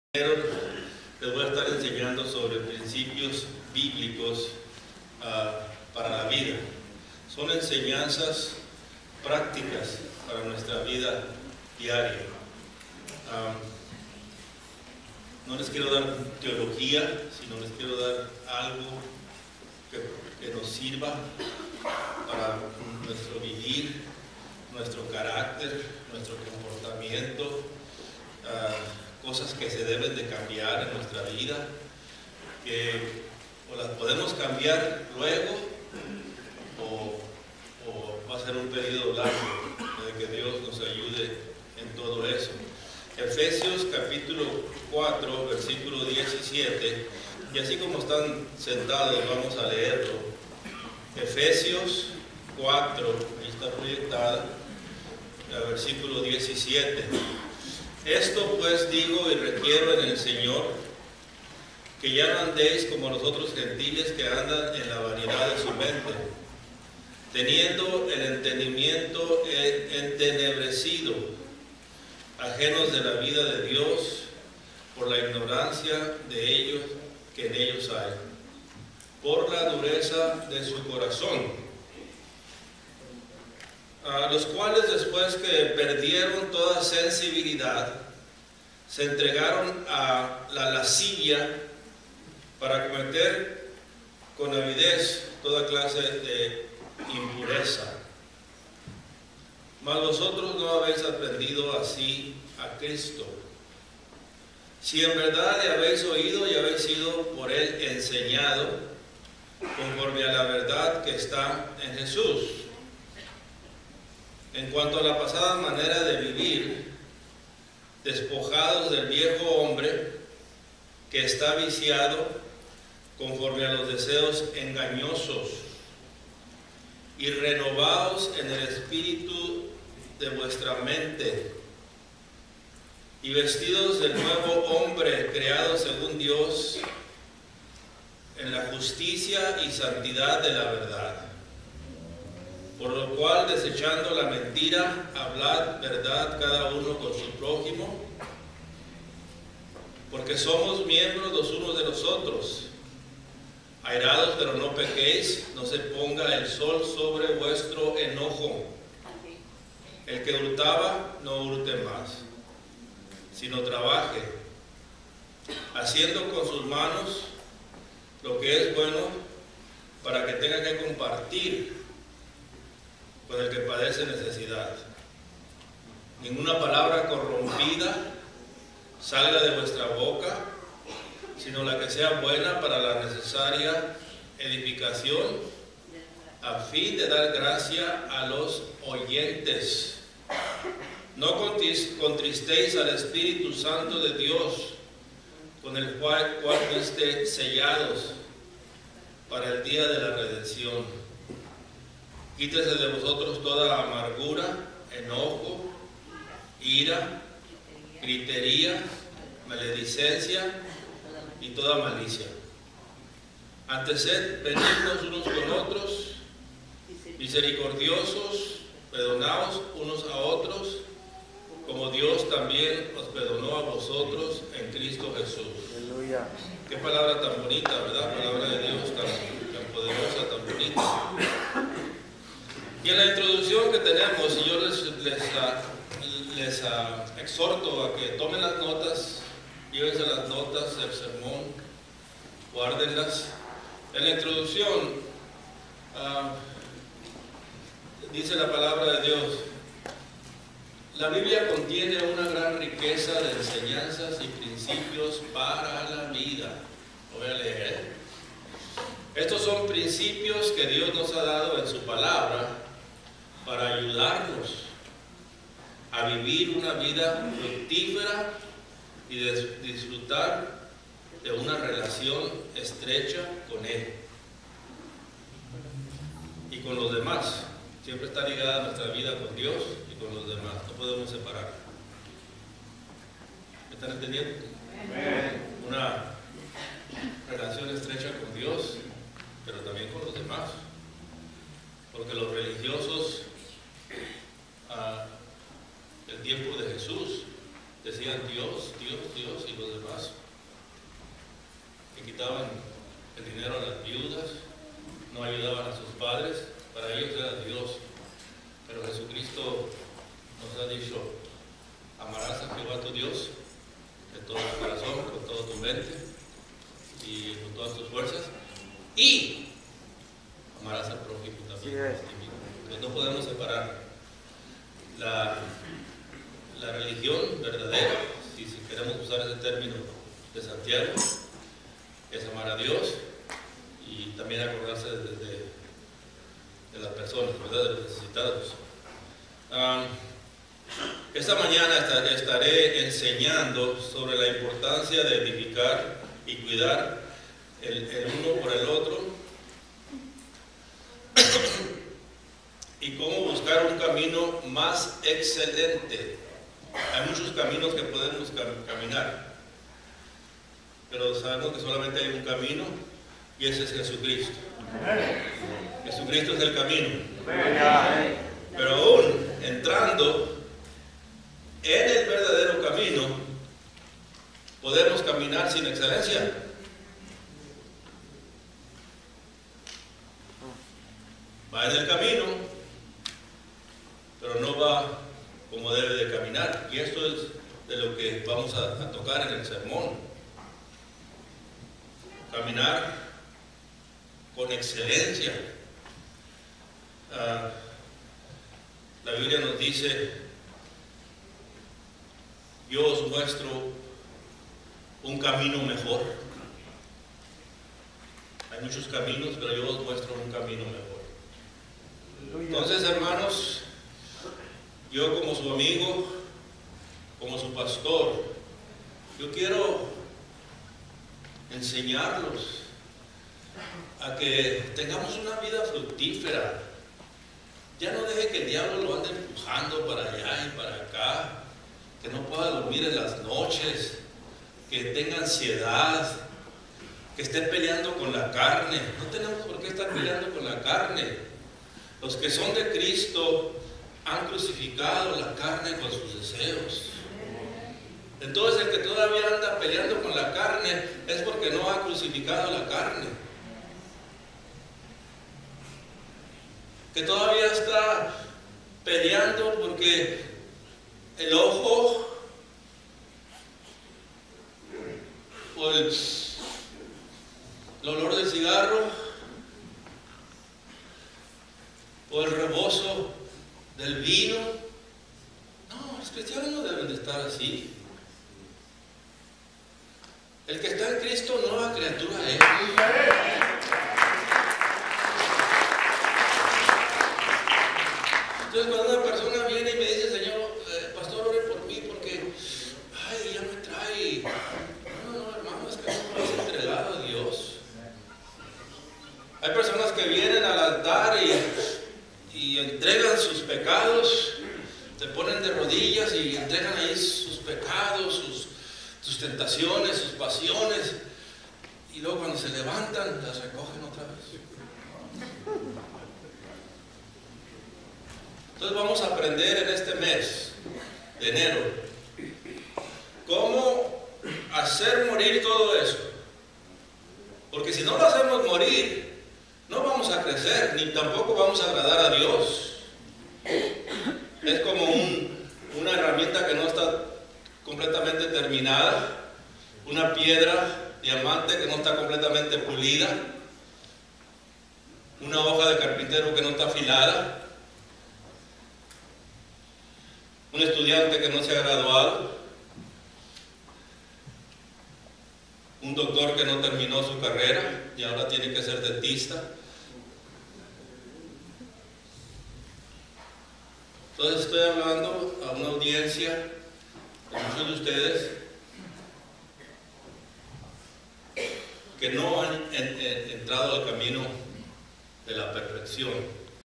Les voy a estar enseñando sobre principios bíblicos para la vida. Son enseñanzas prácticas para nuestra vida diaria. No les quiero dar teología, sino les quiero dar algo que nos sirva para nuestro vivir, nuestro carácter, nuestro comportamiento, cosas que se deben de cambiar en nuestra vida, que o las podemos cambiar luego o va a ser un periodo largo de que Dios nos ayude en todo eso. Efesios capítulo 4 versículo 17, y así como están sentados vamos a leerlo. Efesios 4, ahí está proyectada, versículo 17. Esto pues digo y requiero en el Señor, que ya no andéis como los otros gentiles que andan en la vanidad de su mente, teniendo el entendimiento entenebrecido, ajenos de la vida de Dios, por la ignorancia de ellos que en ellos hay, por la dureza de su corazón, los cuales después que perdieron toda sensibilidad, se entregaron a la lascivia para cometer con avidez toda clase de impureza. Mas vosotros no habéis aprendido así a Cristo, si en verdad le habéis oído y habéis sido por él enseñado, conforme a la verdad que está en Jesús. En cuanto a la pasada manera de vivir, despojados del viejo hombre que está viciado conforme a los deseos engañosos, y renovaos en el espíritu de vuestra mente, y vestidos del nuevo hombre creado según Dios en la justicia y santidad de la verdad. Por lo cual, desechando la mentira, hablad verdad cada uno con su prójimo, porque somos miembros los unos de los otros. Airados, pero no pequéis, no se ponga el sol sobre vuestro enojo. El que hurtaba, no hurte más, sino trabaje, haciendo con sus manos lo que es bueno, para que tenga que compartir con el que padece necesidad. Ninguna palabra corrompida salga de vuestra boca, sino la que sea buena para la necesaria edificación, a fin de dar gracia a los oyentes. No contristéis al Espíritu Santo de Dios, con el cual fuiste sellados para el día de la redención. Quítese de vosotros toda amargura, enojo, ira, gritería, maledicencia y toda malicia. Antes sed benignos unos con otros, misericordiosos, perdonaos unos a otros, como Dios también os perdonó a vosotros en Cristo Jesús. Aleluya. Qué palabra tan bonita, ¿verdad? Palabra de Dios tan poderosa, tan bonita. Y en la introducción que tenemos, y yo les exhorto a que tomen las notas, llévense las notas del sermón, guárdenlas. En la introducción dice la palabra de Dios: la Biblia contiene una gran riqueza de enseñanzas y principios para la vida. Lo voy a leer. Estos son principios que Dios nos ha dado en su palabra para ayudarnos a vivir una vida fructífera y disfrutar de una relación estrecha con Él y con los demás. Siempre está ligada nuestra vida con Dios y con los demás, no podemos separar. ¿Me están entendiendo? Amén. Una relación estrecha con Dios, pero también con los demás, porque los religiosos el tiempo de Jesús decían Dios, Dios, Dios, y los demás quitaban el dinero a las viudas, no ayudaban a sus padres, para ellos era Dios. Pero Jesucristo nos ha dicho: amarás a Jehová tu Dios de todo tu corazón, con todo tu mente y con todas tus fuerzas, y amarás al prójimo también. Entonces no podemos separar la religión verdadera, si queremos usar ese término de Santiago, es amar a Dios y también acordarse de las personas, ¿verdad? De los necesitados. Esta mañana estaré enseñando sobre la importancia de edificar y cuidar el uno por el otro y cómo buscar un camino más excelente. Hay muchos caminos que podemos caminar, pero sabemos que solamente hay un camino, y ese es Jesucristo. Jesucristo es el camino. Pero aún entrando en el verdadero camino, ¿podemos caminar sin excelencia? Va en el camino, pero no va como debe de caminar. Y esto es de lo que vamos a tocar en el sermón. Caminar con excelencia. La Biblia nos dice: yo os muestro un camino mejor. Hay muchos caminos, pero yo os muestro un camino mejor. Entonces, hermanos, yo como su amigo, como su pastor, yo quiero enseñarlos a que tengamos una vida fructífera. Ya no deje que el diablo lo ande empujando para allá y para acá, que no pueda dormir en las noches, que tenga ansiedad, que esté peleando con la carne. No tenemos por qué estar peleando con la carne. Los que son de Cristo han crucificado la carne con sus deseos. Entonces el que todavía anda peleando con la carne es porque no ha crucificado la carne. Que todavía está peleando porque el ojo o el olor del cigarro o el rebozo del vino. No, los cristianos no deben de estar así. El que está en Cristo, nueva criatura es. Entonces, cuando una persona viene y me dice: Señor, pastor, ore por mí porque, ay, ya me trae. No, hermano, es que no es entregado a Dios. Hay personas que vienen al altar y entregan sus pecados, se ponen de rodillas y entregan ahí sus pecados, sus tentaciones, sus pasiones, y luego cuando se levantan las recogen otra vez. Entonces vamos a aprender en este mes de enero cómo hacer morir todo eso, porque si no lo hacemos morir, no vamos a crecer, ni tampoco vamos a agradar a Dios. Es como una herramienta que no está completamente terminada, una piedra diamante que no está completamente pulida, una hoja de carpintero que no está afilada, un estudiante que no se ha graduado, un doctor que no terminó su carrera y ahora tiene que ser dentista. Entonces estoy hablando a una audiencia de muchos de ustedes que no han entrado al camino de la perfección.